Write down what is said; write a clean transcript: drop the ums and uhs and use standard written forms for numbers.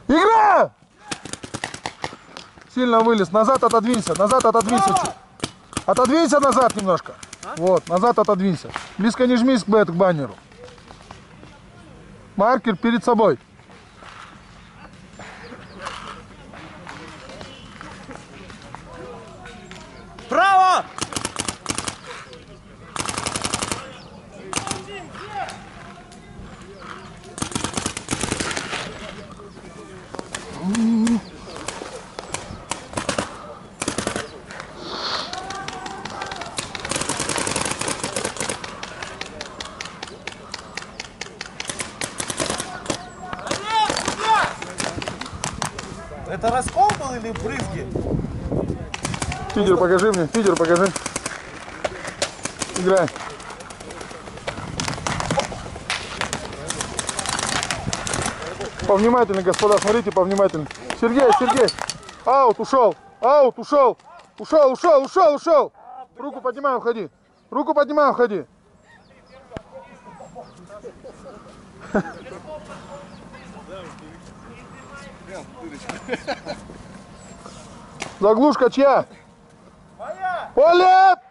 Игра! Сильно вылез. Назад отодвинься. Назад отодвинься. Отодвинься назад немножко. Вот, назад отодвинься. Близко не жмись к баннеру. Маркер перед собой. Право! Это раскол был или брызги? Фидер покажи мне, фидер покажи. Играй. Повнимательнее, господа, смотрите, повнимательнее. Сергей, Сергей. Аут, ушел. Аут, ушел. Ушел, ушел, ушел, ушел. Руку поднимай, уходи. Руку поднимай, уходи. Заглушка чья? Моя! Полет!